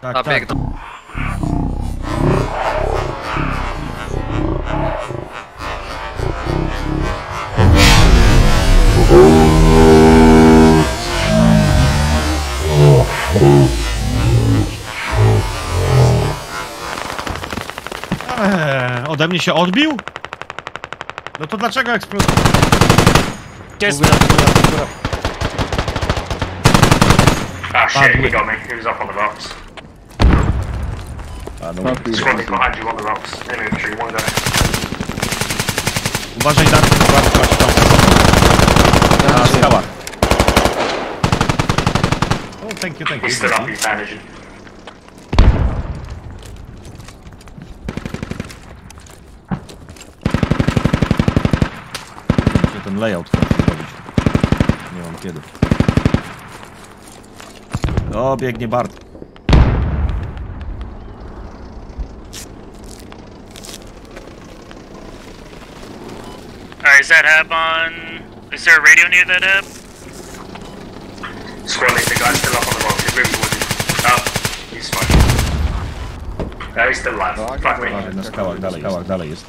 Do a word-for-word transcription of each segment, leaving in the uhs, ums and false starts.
Tak, A tak. biegną. Eee, ode mnie się odbił? No to dlaczego eksploduje? Just Ah shit, he got me. He was up on the rocks. A, no. Squad behind you on the rocks. In infantry, one guy. Uważaj, Darku, to bardzo patrz tam. Na skałach. O, thank you, thank you. He's stood up, he's managing. Muszę ten layout zrobić. Nie mam kiedy. O, biegnie Bart. Alright, is that hab on? Is there a radio near that hab? Squad lead, the guy's still up on the rocks. He's moving towards you. Oh, he's fine. No, he's still alive. Fuck me. Uważaj, na skałach dalej, skałach dalej jest.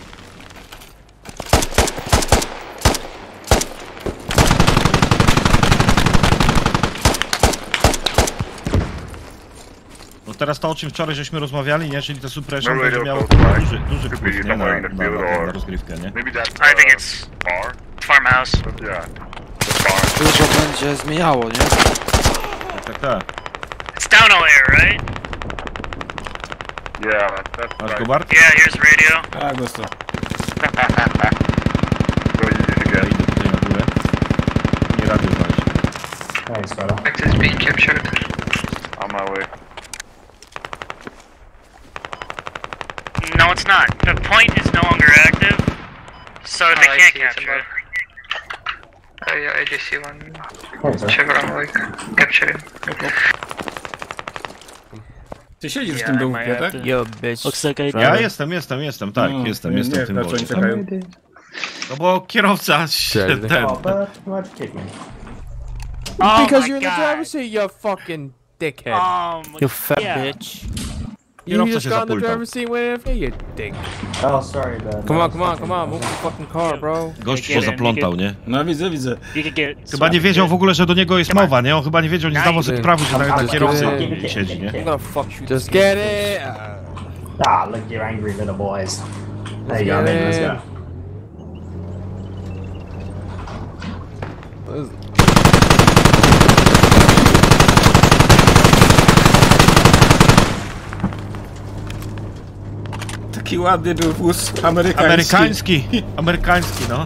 No teraz to, o czym wczoraj żeśmy rozmawiali, nie? Czyli to suppression będzie miało duży, duży wpływ, nie? Na, na, na, na rozgrywkę, nie? I think it's farmhouse. Dużo będzie zmieniało, nie? Tak, tak, tak. It's down all here, right? Yeah, that's Masz go, Bart? Yeah, here's the radio. Tak, dostał. Ja idę tutaj na górę. Nie radio znaleźć. Thanks, brother. Access being captured. On my way. No, it's not. The point is no longer active, so they Oh, I can't see, capture it. Oh yeah, I just see one Chevron like capturing. Ty siedzisz w tym dołówku, tak? Yo, bitch. Looks like I Ja jestem, jestem, jestem, tak, No, jestem, nie, jestem nie, w tym na co oni wodzie. czekają? No bo kierowca się ten... Oh Because my you're in the God. driver's seat, you fucking dickhead. Um, You fat yeah. bitch. you kierowca just się got in the zapultał. driver's seat went in, you dick. Oh, sorry, man. Come on, come on, come on, move the fucking car, bro. Gość się zaplątał, nie? No widzę, widzę. You could get. Chyba nie wiedział w ogóle, że do niego jest mowa, nie? On chyba nie wiedział, nie zdawał sobie sprawy, że na, na kierowcy siedzi, nie? I'm gonna fuck you. Just get it. Ah, look, you're angry little boys. There you go, man. Let's go. Taki ładny był wóz amerykański. Amerykański, amerykański, no.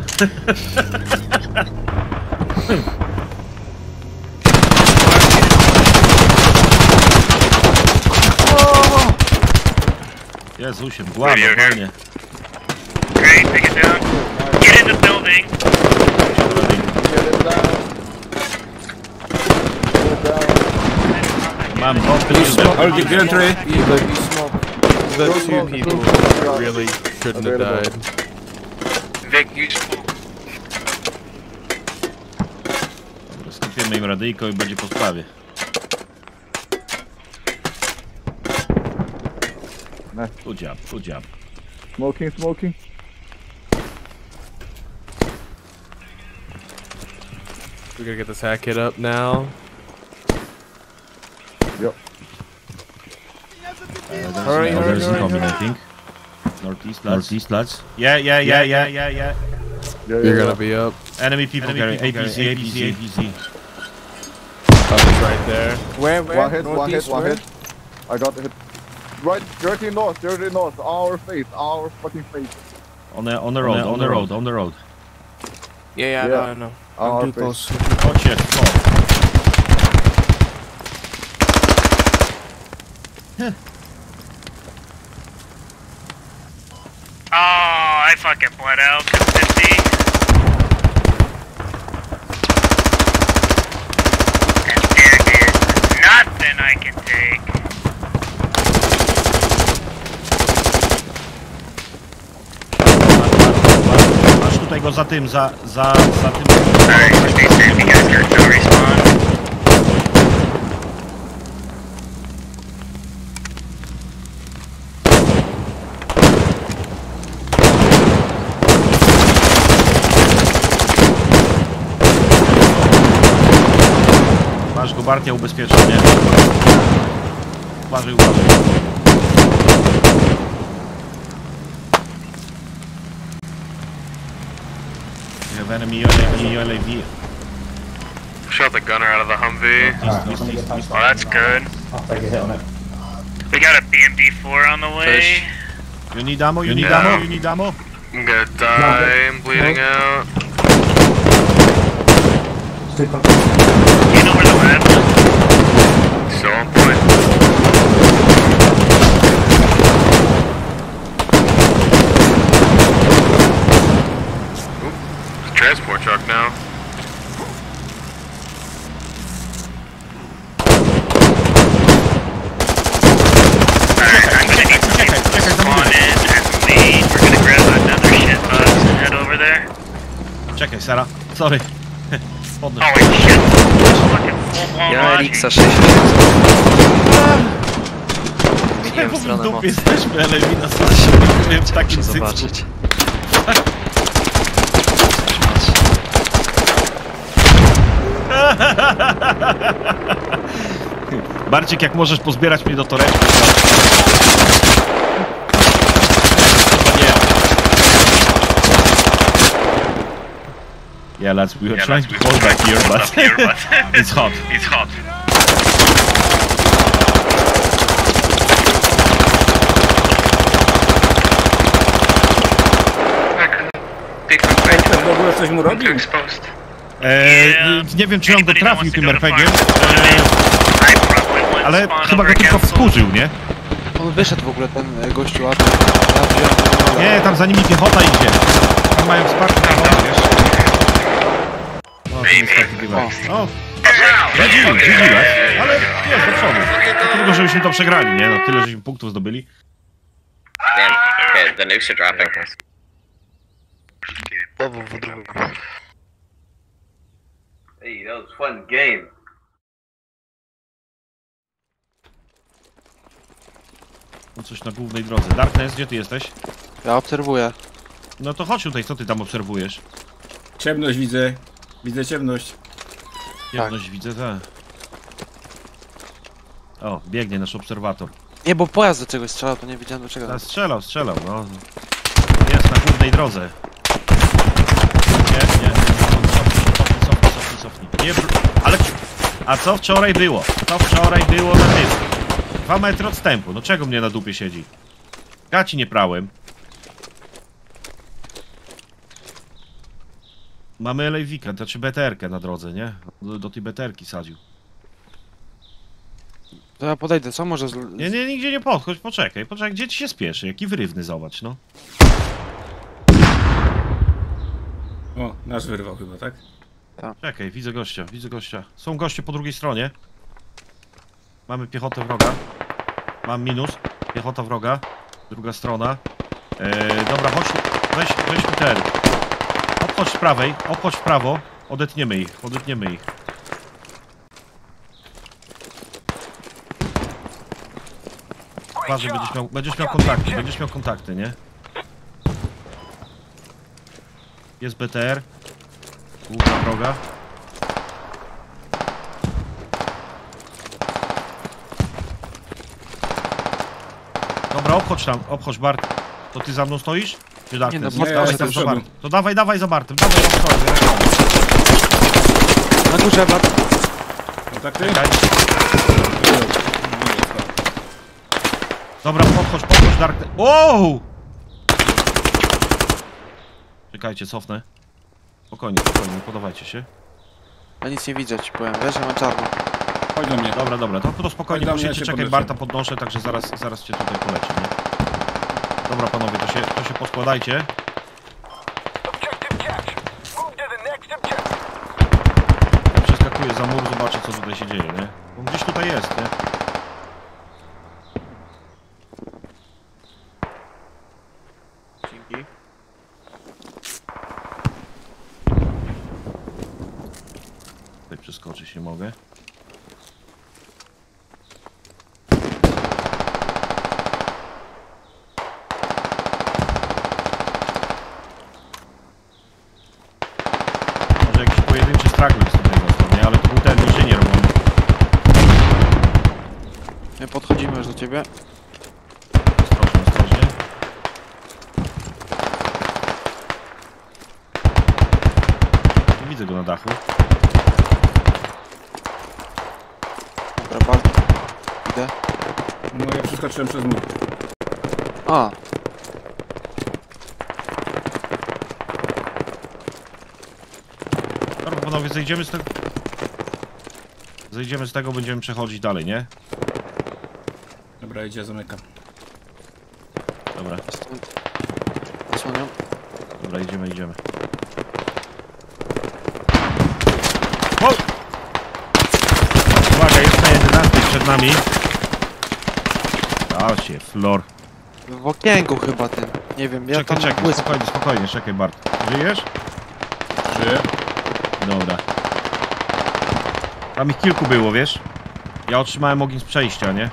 Jezusie, mgła, normalnie. Great, take it down. Get in the building. Mam bombę. All the gentry. The two people really shouldn't have died. Vic, useful. Skupiemy im radyjko i będzie po sprawie. Good job, good job. Smoking, smoking. We gotta get this hack kit up now. Yep. Uh, Hurry, there's hurry, there's hurry, incoming, hurry. I think. Northeast lads. Northeast lads. Yeah, yeah, yeah, yeah, yeah, yeah. Yeah, You're yeah, gonna yeah. be up. Enemy people carrying A P C, A P C, A P C. Up is right there. Where, where? One hit, one hit, Northeast, one where? hit. I got the hit. Right, directly north, directly north. Our face, our fucking face. On the on the road, on the road, on the road. Yeah, yeah, I Yeah. know, I know. I'm Our too face. close. Oh shit, come Oh, I fucking bled out. fifty. And there is nothing I can take. Masz tutaj go za tym, za, za, za tym. Alright, stay safe, you guys got no respawn. Bart, ja ubezpieczam, nie? Uważaj, uważaj. We have enemy U L A V, U L A V. Shot the gunner out of the Humvee. Alright, I'm gonna get past Well, that's good. I'll take a hit on it. We got a B M D four on the way. You need ammo, you need Yeah. ammo, you need ammo. I'm gonna die. I'm bleeding out. It's too close. You know where the lab is? So on point. Oop. It's a transport truck now. Alright, I'm gonna need some people to spawn in and wait. We're gonna grab another shit bus and head over there. Czekaj, Sara, sorry. Podnoś. Holy shit. Fucking full-blown Ja launch. Elixa sześćdziesiąt. Zmieniłem W stronę dupie mocy. jesteśmy, ale wina sobie w takim Muszę cycku. zobaczyć. Barcik, jak możesz pozbierać mnie do toreczki. Yeah, lads, we were trying to hold back here, but it's hot. It's hot. W ogóle coś mu robił? Exposed. Eee, nie wiem, czy on go trafił tym er pe giem, eee, ale chyba go tylko wskurzył, nie? On wyszedł w ogóle, ten e, gościu, a ten... Nie, tam za nimi piechota idzie. Tam mają wsparcie piechota, wiesz? O, to niestety chyba. O, G G, G G, ale jest do przodu. Trudno, żebyśmy to przegrali, nie? No, tyle, żeśmy punktów zdobyli. Damn, okay, the nukes are dropping. Hey, that was fun game. No coś na głównej drodze. Darkness, gdzie ty jesteś? Ja obserwuję. No to chodź tutaj, co ty tam obserwujesz? Ciemność widzę. Widzę ciemność. Ciemność widzę, tak. O, biegnie nasz obserwator. Nie, bo pojazd do czegoś strzelał, to nie wiedziałem do czego. A, strzelał, strzelał, no. Jest na głównej drodze. Nie, nie, nie. Cofnij, cofnij, cofnij, cofnij. Nie, br- ale... A co wczoraj było? Co wczoraj było na tym? Dwa metry odstępu. No czego mnie na dupie siedzi? Gaci nie prałem. Mamy L A V-kę, to znaczy B T R-kę na drodze, nie? Do, do tej B T R-ki sadził. To ja podejdę, co może z... Nie, nie, nigdzie nie podchodź, poczekaj, poczekaj, gdzie ci się spieszy? Jaki wyrywny, zobacz, no. O, nasz wyrwał chyba, tak? Czekaj, widzę gościa, widzę gościa. Są goście po drugiej stronie. Mamy piechotę wroga. Mam minus. Piechota wroga. Druga strona. Eee, dobra, chodź, weź, weźmy ten. Obchodź z prawej, obchodź w prawo. Odetniemy ich, odetniemy ich. Uważaj, będziesz miał, będziesz miał kontakty, będziesz miał kontakty, nie? Jest B T R. Główna droga. Dobra, obchodź tam, obchodź Bart. To ty za mną stoisz? Czy tak? Nie, no, to, nie, dawaj ja tam jestem za z przodu. Bart. To dawaj, dawaj za Bartem, dawaj tam stoi. Na górze, Bart. Kontakty? Czekaj. Dobra, podchodź, podchodź Dark. Wow! Czekajcie, cofnę. Spokojnie, spokojnie, nie podawajcie się. Ja nic nie widzę, ci powiem, wiesz, ja mam czarno. Chodź do mnie. Dobra, dobra, to, to spokojnie, Chodź do mnie, ja musicie, się czekaj, podniosę. Barta podnoszę, także zaraz, zaraz cię tutaj poleczę, nie? Dobra panowie, to się, to się poskładajcie. Ja przeskakuję za mur, zobaczę co tutaj się dzieje, nie? On gdzieś tutaj jest, nie? Dzięki. Tutaj przeskoczyć nie mogę. Może jakiś pojedynczy stragler z tej strony, ale to był ten inżynier, bo on Podchodzimy już do ciebie. Ostrożnie, ostrożnie. Nie widzę go na dachu. Dobra, bardzo. Idę. No ja przeskoczyłem przez mur. A, Dobra, panowie, zejdziemy z tego... Zejdziemy z tego, będziemy przechodzić dalej, nie? Dobra, idzie, zamykam. Dobra, stąd. Osłaniam. dobra, idziemy, idziemy. O! Uwaga, jest na jedenastej przed nami. Dał się, flor. W okienku chyba tym. Nie wiem, ja Czekaj, tam czekaj, błysk. spokojnie, spokojnie, czekaj, Bart. Żyjesz? Żyję. Dobra. Tam ich kilku było, wiesz? Ja otrzymałem ogień z przejścia, nie?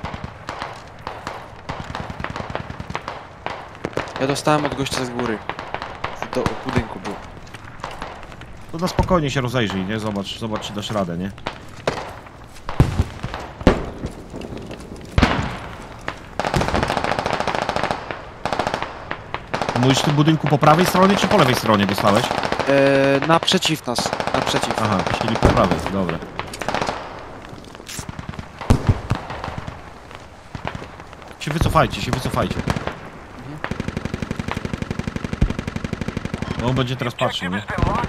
Ja dostałem od gościa z góry. Do budynku był. To na spokojnie się rozejrzyj, nie? Zobacz, zobacz, czy dasz radę, nie? Mówisz w tym budynku po prawej stronie, czy po lewej stronie dostałeś? Eee, naprzeciw nas. Naprzeciw. Aha, czyli po prawej, dobra. Się wycofajcie, się wycofajcie. No on będzie teraz patrzył, nie?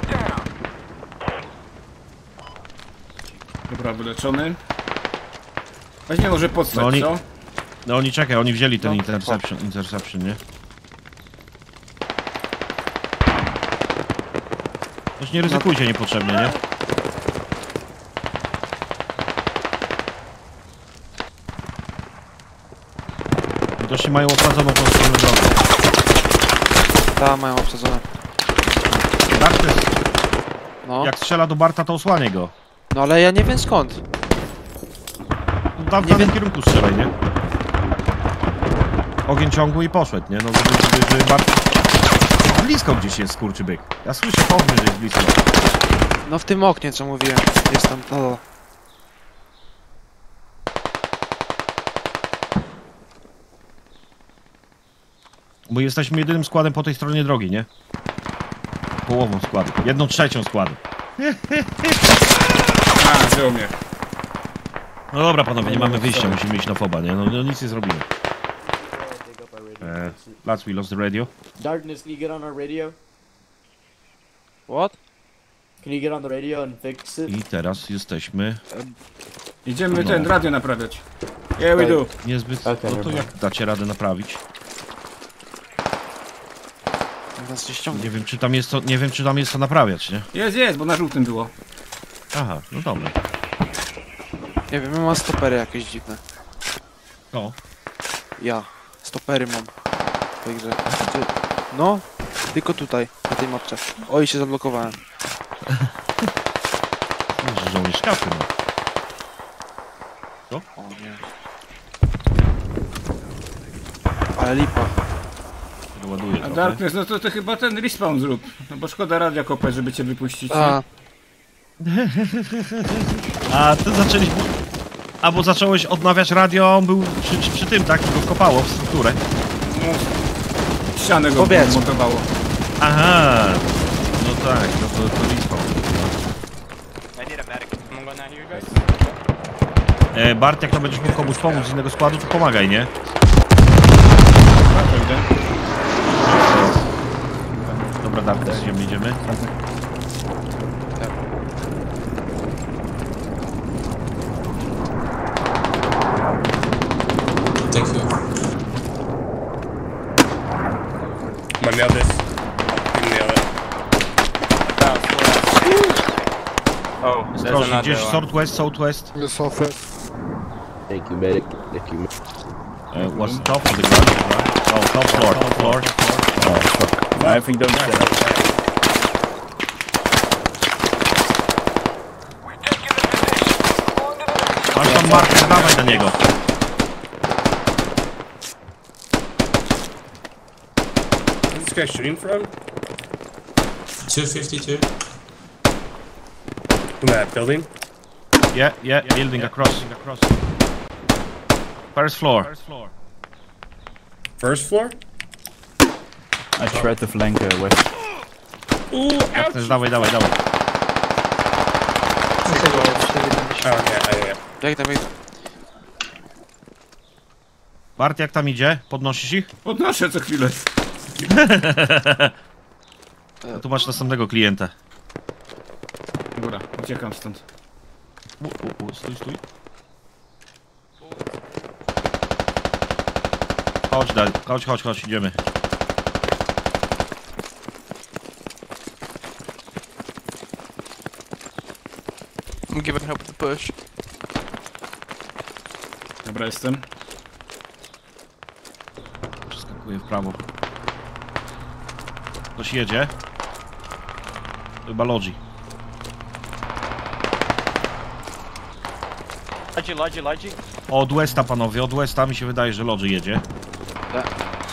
Dobra, wyleczony. Weźmie może podstać, No oni- co? No oni czekaj, oni wzięli ten No, interception, interception, nie? Też nie ryzykujcie niepotrzebnie, nie? Bo też się mają osadzoną tą stronę drogi. Ta mają obsadzone. Tak, to jest. No. Jak strzela do Barta, to osłanie go. No ale ja nie wiem skąd. No, tam w Nie danym wiem. kierunku strzelaj, nie? Ogień ciągły i poszedł, nie? No żeby, żeby, żeby Bart... Blisko gdzieś jest, skurczybyk. Ja słyszę powiem, że jest blisko. No w tym oknie co mówiłem. Jest tam. O. Bo jesteśmy jedynym składem po tej stronie drogi, nie? Połową składu. Jedną trzecią składu. A, wziął mnie. No dobra, panowie, nie mamy wyjścia, musimy iść na foba, nie? No, no nic nie zrobimy. Uh, lads, we lost the radio. Darkness, can you get on our radio? What? Can you get on the radio and fix it? I teraz jesteśmy Idziemy No. ten radio naprawiać. Yeah, we do. niezbyt... Okej, No to dobra. jak dacie radę naprawić? Nas się ściągnie. Nie wiem, czy tam jest to, nie wiem, czy tam jest to naprawiać, nie? Jest, jest, bo na żółtym było. Aha, no dobra. Nie wiem, ja mam stopery jakieś dziwne. No. Ja. Stopery mam. W tej grze. Gdzie- No. Tylko tutaj. Na tej mapce. Oj, się zablokowałem. Że żołnierz szkafy, no. O nie. Ale lipa. Doładuję A trochę. Darkness, no to ty chyba ten respawn zrób. No bo szkoda radia kopać, żeby cię wypuścić. A. A ty zaczęliśmy... Albo zacząłeś odnawiać radio, a on był przy, przy, przy tym, tak? Go wkopało w strukturę. No, ścianę go Powiedz. montowało. Aha! No tak, no to, to respawn. E, Bart, jak to będziesz mógł komuś pomóc z innego składu, to pomagaj, nie? Dobra, Darkness, idziemy, idziemy. Thank you. My mail this. You mail it. Oh, there's Ostrożnie, another gdzieś one. southwest, southwest. Thank you, medic. Thank you. Uh, what's top of the ground? Right? Oh, top floor, top floor. Oh, fuck. I think don't get it. Masz tam markę, dawaj na niego. Where's this guy shooting from? two fifty-two. From that building? Yeah, yeah, building across. across. First floor. First floor? I tried to flank uh, west. Ooh, ouch! Też dawaj, dawaj, dawaj. Oh, yeah, yeah, yeah. Biegnę, biegnę. Bart, jak tam idzie? Podnosisz ich? Podnoszę co chwilę. No tu masz następnego klienta. Dobra, uciekam stąd. U, u, u, stój, stój. Chodź, daj, chodź, chodź, chodź, idziemy. I'm giving help with the push. Dobra, jestem. Przeskakuję w prawo. Ktoś jedzie. Chyba Lodzi. Lodgy, Lodgy, Lodgy. Od Westa, panowie, od Westa mi się wydaje, że Lodzi jedzie. Tak.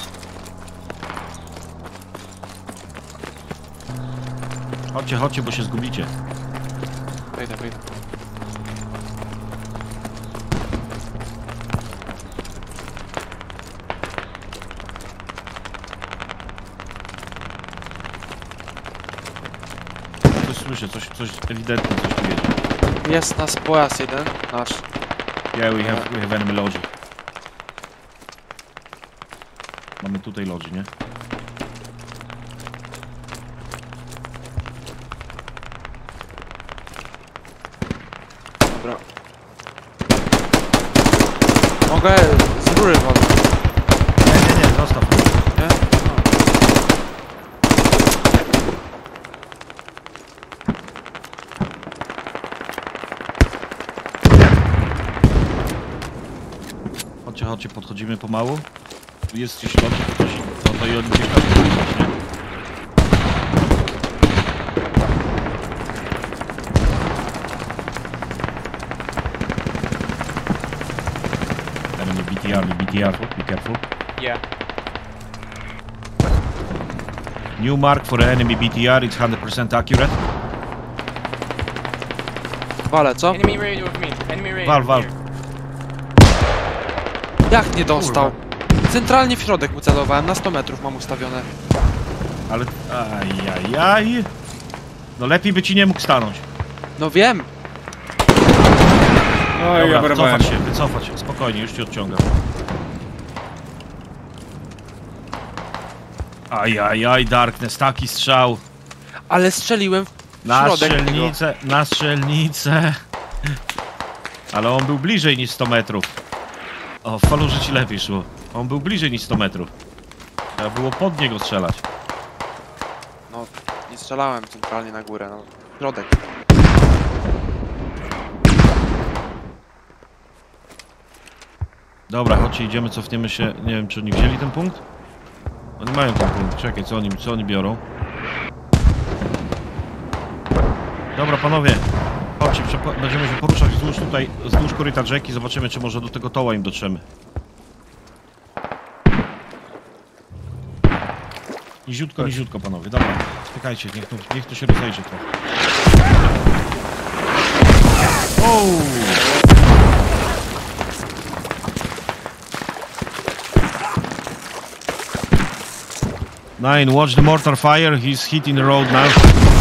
Chodźcie, chodźcie, bo się zgubicie. Wejdę, wejdę. Coś słyszę, coś, coś ewidentnie, coś tu jedzie. Jest nas pojazd jeden, nasz. Yeah, we have, we have enemy Lodzi. Mamy tutaj Lodzi, nie? Dobra. Mogę z rury walnąć. Nie, nie, nie, zostaw. Nie? Chodźcie, chodźcie, podchodzimy pomału. Tu jest gdzieś Lodzi, to, coś, to, to i oni gdzieś tam podchodzić, nie? Enemy B T R, B T R, be careful. Yeah. New mark for enemy B T R, it's one hundred percent accurate. Wale, co? Enemy radio with me. Enemy radio. Wal, wal. Jak nie dostał? Centralnie w środek mu celowałem, na sto metrów mam ustawione. Ale... Ajajaj. No lepiej by ci nie mógł stanąć. No wiem. Oj, ja Dobra, brałem. wycofać się, wycofać się. Spokojnie, już ci odciągam. Ajajaj, Darkness, taki strzał. Ale strzeliłem w Na środek strzelnicę, na strzelnicę. Ale on był bliżej niż sto metrów. O, w falurze ci lepiej szło. On był bliżej niż sto metrów. Trzeba było pod niego strzelać. No, nie strzelałem centralnie na górę, no. Środek. Dobra, chodźcie, idziemy, cofniemy się. Nie wiem, czy oni wzięli ten punkt? Oni mają ten punkt. Czekaj, co oni, co oni biorą? Dobra, panowie. Chodźcie, będziemy się poruszać wzdłuż tutaj, wzdłuż koryta rzeki. Zobaczymy, czy może do tego toła im dotrzemy. Niziutko, niziutko, panowie. Dobra, spykajcie, niech to, niech to się rozejrzy trochę. Oh! Nine, watch the mortar fire. He's hitting the road now.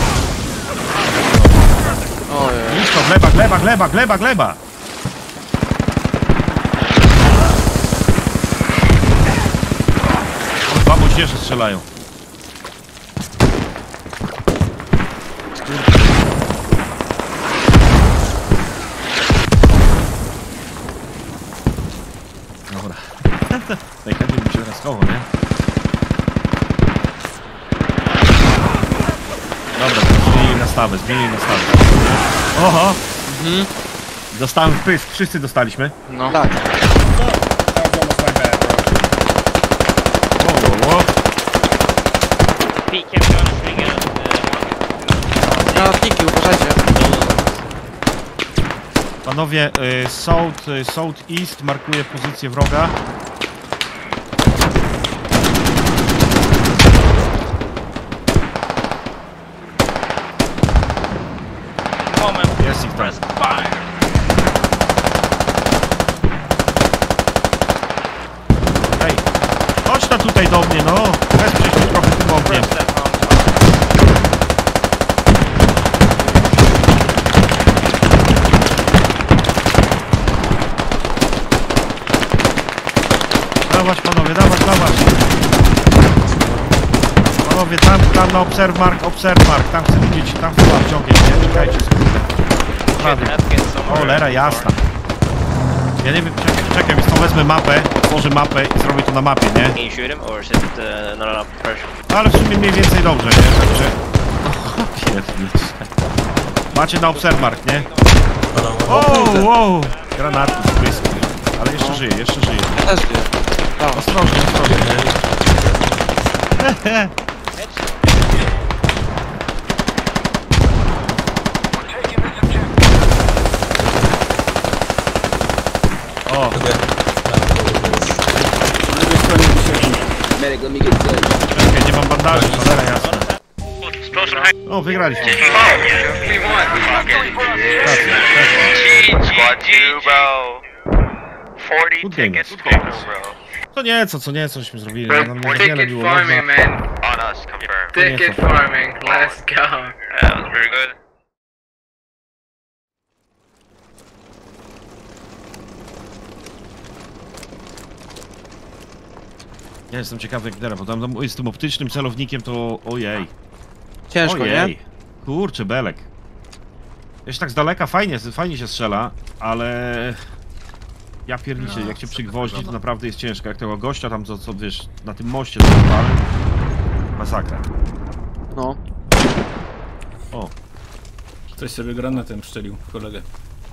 Ojej. Blisko, gleba, gleba, gleba, gleba, gleba. Dwa moździerze strzelają. Dobra. Najchętniej bym się raskował, nie? Dobra, to zmienili nastawę, zmienili nastawę. Oho! Mhm. Dostałem w pysk, wszyscy dostaliśmy. No. Tak. That was almost my bad, bro. Wo, wo, wo. Pete, kept going to swing it. Granatniki, uważajcie. Panowie, y, south, y, south east markuje pozycję wroga. Jest ich tam. tutaj do mnie, no! Wesprzyj się trochę tym ogniem. Dawać panowie, dawać, dawać! Panowie, tam, tam na observe mark, observe mark, tam chcę widzieć, tam chyba wciągiem, nie? Czekajcie sobie. Prawie. O, lera jasna. Ja nie wiem, czekaj, czekaj, więc to wezmę mapę, tworzę mapę i zrobię to na mapie, nie? Ale w sumie mniej więcej dobrze, nie? Także... Piernicze. Macie na observe mark, nie? O, wow! Granaty, błyski. Ale jeszcze żyje, jeszcze żyje. Też wie. Tak. Ostrożnie, ostrożnie. O! Medic, let me get touch. Czekaj, nie mam bandaży, cholera jasna. O, wygraliśmy. We won. Squad two, bro. forty Good game. tickets total, bro. Co nieco, co nieco żeśmy zrobili. No, nam niewiele Ticket było farming, można. man. On us, confirmed. Ticket farming. Let's go. That was very good. Ja jestem ciekawy jak Dera, bo tam z tym optycznym celownikiem to... Ojej. Ciężko, Ojej. nie? Kurczę, belek. Jeszcze tak z daleka fajnie, fajnie się strzela, ale... Ja pierniczę, jak cię przygwoździ, to naprawdę jest ciężko. Jak tego gościa tam, co, co wiesz, na tym moście zapali. Masakra. No. O. Ktoś sobie granatem szczelił kolegę.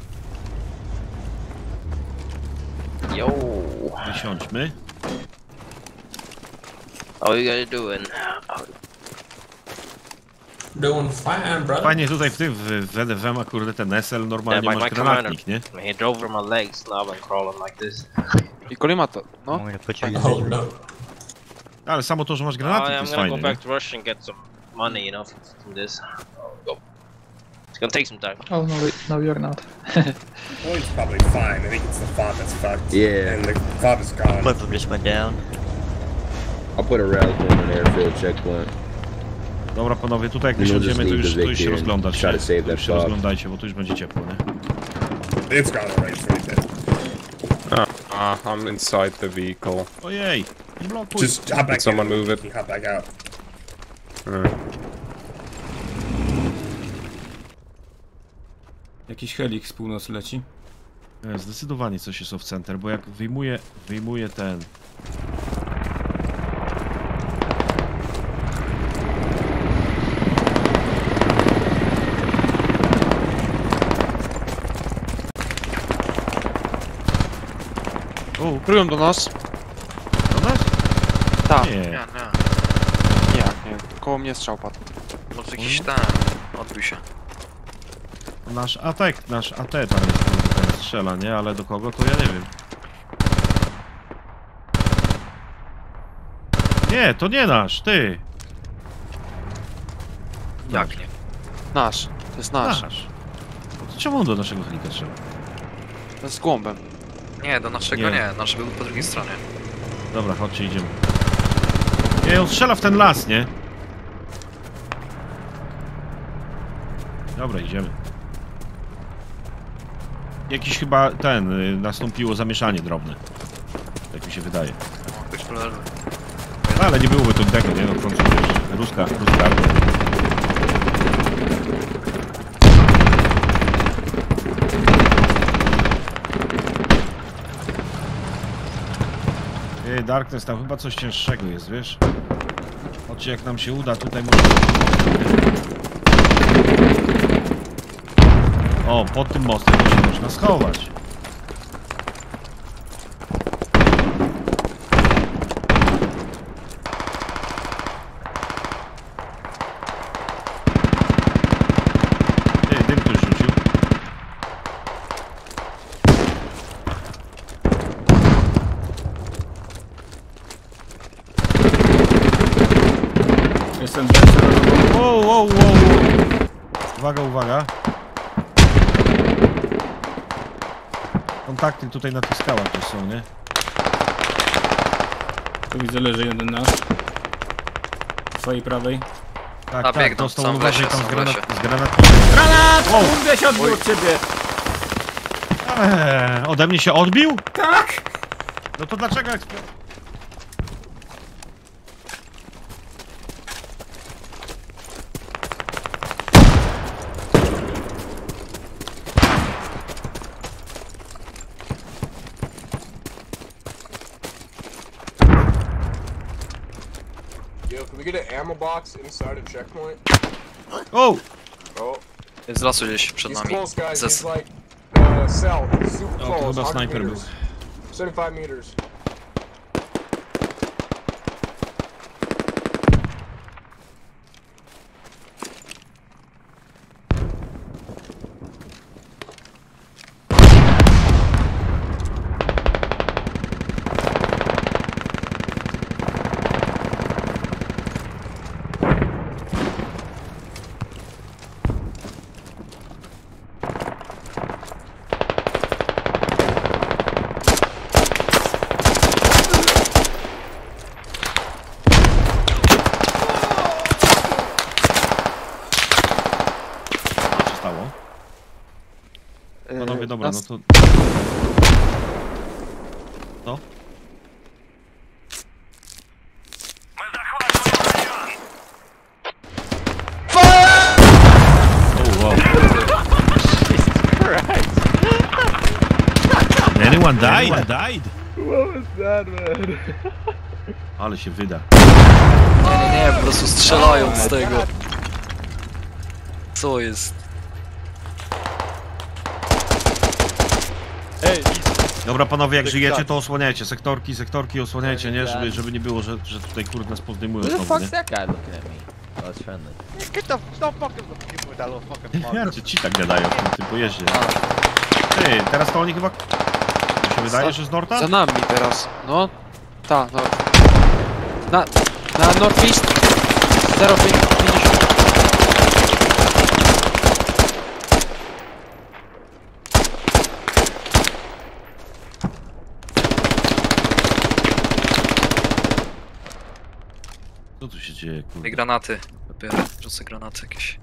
Yo. Wysiądźmy. How you guys doing? Doing fine, brother. Fajnie tutaj w tym, w, w N F M, a kurde ten S L normalnie Yeah, my- masz my granatnik, nie? He drove over my legs, now I'm crawling like this. I kolimator, no. Oh no. Ale samo to, że masz Oh, granatnik, yeah, to I'm jest gonna fajne, go nie? back to Russia and get some money, you know, from, from this. Go. It's gonna take some time. Oh no, wait, no, you're not. Well, he's probably fine. I think it's the font that's fucked. Yeah. And the font is gone. Both of them just went down. I'll put a rouse point on airfield checkpoint. Dobra panowie, tutaj jak No, wysiądziemy, just to leave już, the to już się Vic here rozglądać. and try to save To już that się fob. rozglądajcie, bo tu już będzie ciepło, nie? It's gone already. It's really dead. Uh, I'm inside the vehicle. Ojej, nie blokuj. Just hop back Did someone in. move it? You hop back out. Uh, Jakiś helik z północy leci. E, Zdecydowanie coś jest off center, bo jak wyjmuję, wyjmuję ten... O, Prują do nas. do nas? Tak. Nie. Yeah, no. Nie, nie. Koło mnie strzał padł. Może jakiś tam odbił się. Nasz atak, nasz A T tam jest, kurde, ten strzela, nie? Ale do kogo to ja nie wiem. Nie, to nie nasz, ty! Jak nie? Nasz. To jest nasz. Nasz. To czemu on do naszego helika strzela? To jest głąbem. Nie, do naszego Nie. nie. Nasz był po drugiej stronie. Dobra, chodźcie, idziemy. Nie, on strzela w ten las, nie? Dobra, idziemy. Jakiś chyba ten, y, nastąpiło zamieszanie drobne. Tak mi się wydaje. Być poleży. Ale nie byłoby to tego, nie? No w końcu wiesz, ruska, ruska armia. Ej, Darkness, tam chyba coś cięższego jest, wiesz? Chodźcie, jak nam się uda, tutaj może... O, pod tym mostem to się można schować. Ty, dym ktoś rzucił. Jestem zresztą. Wow, wow, wow, wow. Uwaga, uwaga. Kontakty tutaj na tych skałach gdzieś są, nie? Tu widzę, leży jeden nasz. W twojej prawej. Tak, A, tak, biegną, dostał są w uważaj lesie, tam są z w granat, lesie. z granat. Granat! Wow. Kurde się odbił od ciebie! Eee, ode mnie się odbił? Tak! No to dlaczego ekspert? Yo, can we get an ammo box inside a checkpoint? O! Oh. Jest z lasu gdzieś przed He's nami. close, guys. Ze... He's like uh, south. He's super O, to close. chyba one hundred snajper był. meters. seventy-five meters. Co się stało? Panowie, dobra, no to... Co? Oh, wow. Anyone died? Anyone died? What was that, man? Ale się wyda. Nie, nie, nie, po prostu strzelają z tego. Co jest? Hey, Dobra panowie, jak żyjecie, to osłaniajcie. Sektorki, sektorki osłaniajcie, nie? Żeby, żeby nie było, że, że tutaj kurde nas pozdejmują who the znowu, fuck's nie? that guy looking at me? Oh, it's friendly. Get the stop fucking with people with that little fucking mug. Ja, czy ci tak gadają w tym, tym pojeździe. Ty, teraz to oni chyba... Mi się wydaje, że z Norta? Za nami teraz. No. Ta, no. Na... Na Northeast. zero pięćdziesiąt. Co tu się dzieje, I kurde? granaty. Dopiero rzucę granaty jakieś.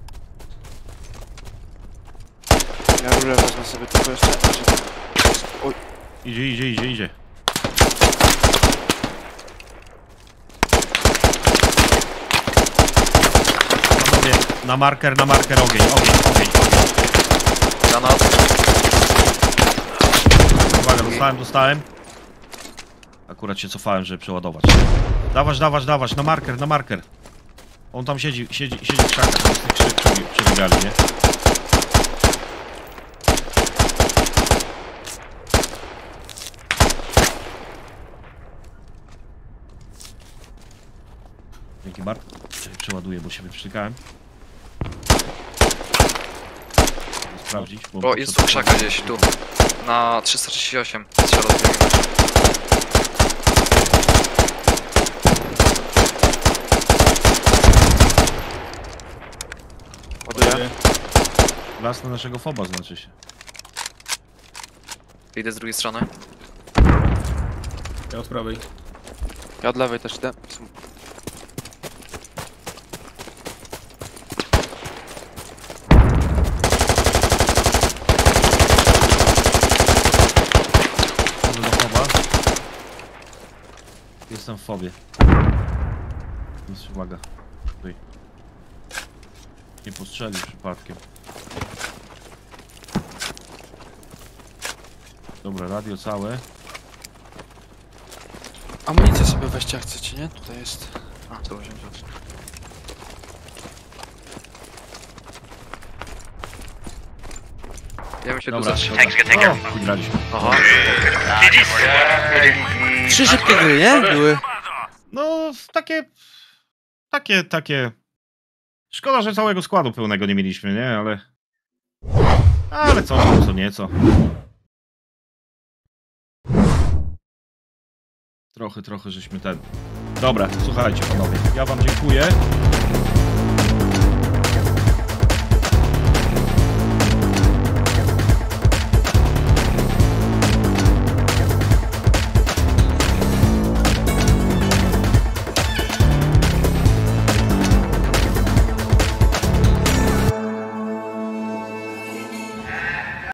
Ja rurę wezmę sobie tylko jeszcze. Oj. Idzie, idzie, idzie, idzie. Panowie, na marker, na marker, ogień, ogień, ogień, ogień. Granat. Uwaga, dostałem, dostałem. Akurat się cofałem, żeby przeładować. Dawać, dawać, dawać, na marker, na marker. On tam siedzi, siedzi, siedzi w krzakach, z tych krzyk przebiegali, nie? Dzięki Bart. Czekaj, przeładuję, bo się wyprztykałem. Sprawdzić, bo... O, jest tu krzaka gdzieś, tu. Na trzysta trzydzieści osiem. Strzelał z niego. Ładuję. Las na naszego foba znaczy się. Idę z drugiej strony. Ja od prawej. Ja od lewej też idę. Chodzę do foba. Jestem w fobie. Więc uwaga. Tutaj. Nie postrzelił przypadkiem. Dobra, radio całe. Amunicję sobie weźcie, jak chcecie, nie? Tutaj jest. A, to wziąć. Ja bym się tu Dobra, zatrzymał. o, wygraliśmy. Aha. Trzy szybkie gry, nie? Były. No, takie... Takie, takie... Szkoda, że całego składu pełnego nie mieliśmy, nie? Ale... Ale co, co nieco. Trochę, trochę żeśmy ten... Dobra, słuchajcie panowie, ja wam dziękuję.